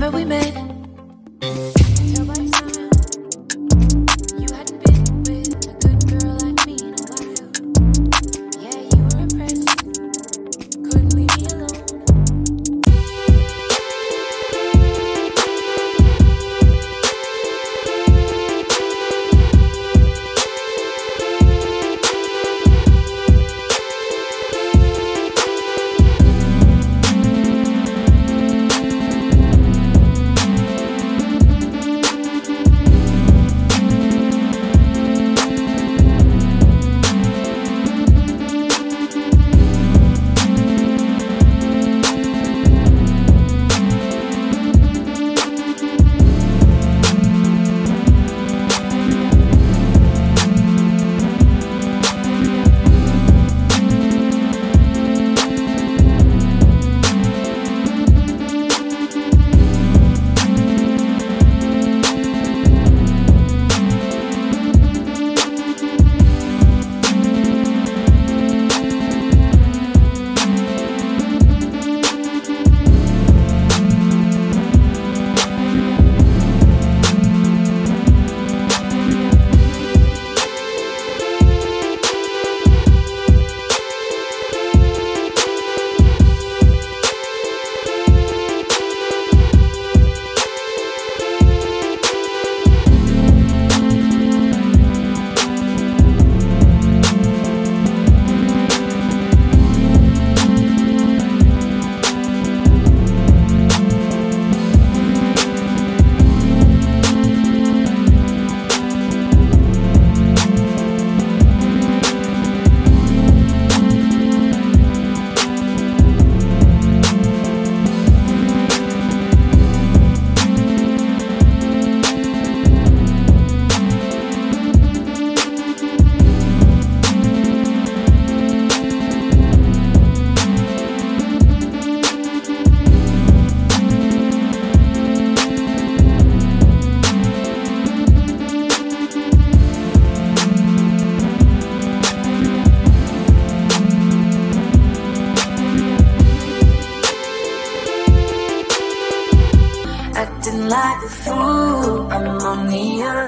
remember we met. Tell by your smile, you hadn't been with a good girl like me in a while. Yeah, you were impressed, couldn't leave me alone. Acting like a fool, I'm on the other